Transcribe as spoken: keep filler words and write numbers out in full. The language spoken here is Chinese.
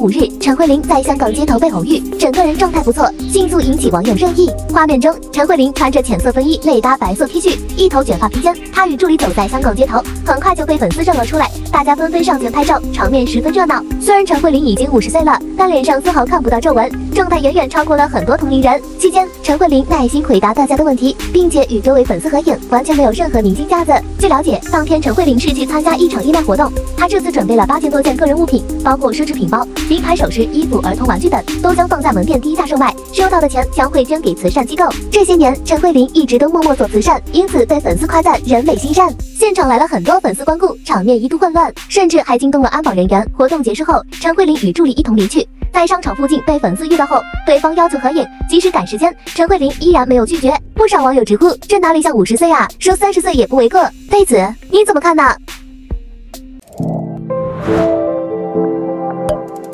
五日，陈慧琳在香港街头被偶遇，整个人状态不错，迅速引起网友热议。画面中，陈慧琳穿着浅色风衣，内搭白色 T 恤，一头卷发披肩，她与助理走在香港街头，很快就被粉丝认了出来，大家纷纷上前拍照，场面十分热闹。虽然陈慧琳已经五十岁了，但脸上丝毫看不到皱纹，状态远远超过了很多同龄人。期间，陈慧琳耐心回答大家的问题，并且与周围粉丝合影，完全没有任何明星架子。据了解，当天陈慧琳是去参加一场义卖活动，她这次准备了八千多件个人物品，包括奢侈品包、名牌首饰、衣服、儿童玩具等，都将放在门店低价售卖，收到的钱将会捐给慈善机构。这些年，陈慧琳一直都默默做慈善，因此被粉丝夸赞人美心善。现场来了很多粉丝光顾，场面一度混乱，甚至还惊动了安保人员。活动结束后，陈慧琳与助理一同离去。在商场附近被粉丝遇到后，对方要求合影，即使赶时间，陈慧琳依然没有拒绝。不少网友直呼：“这哪里像五十岁啊，说三十岁也不为过。”对此，你怎么看呢？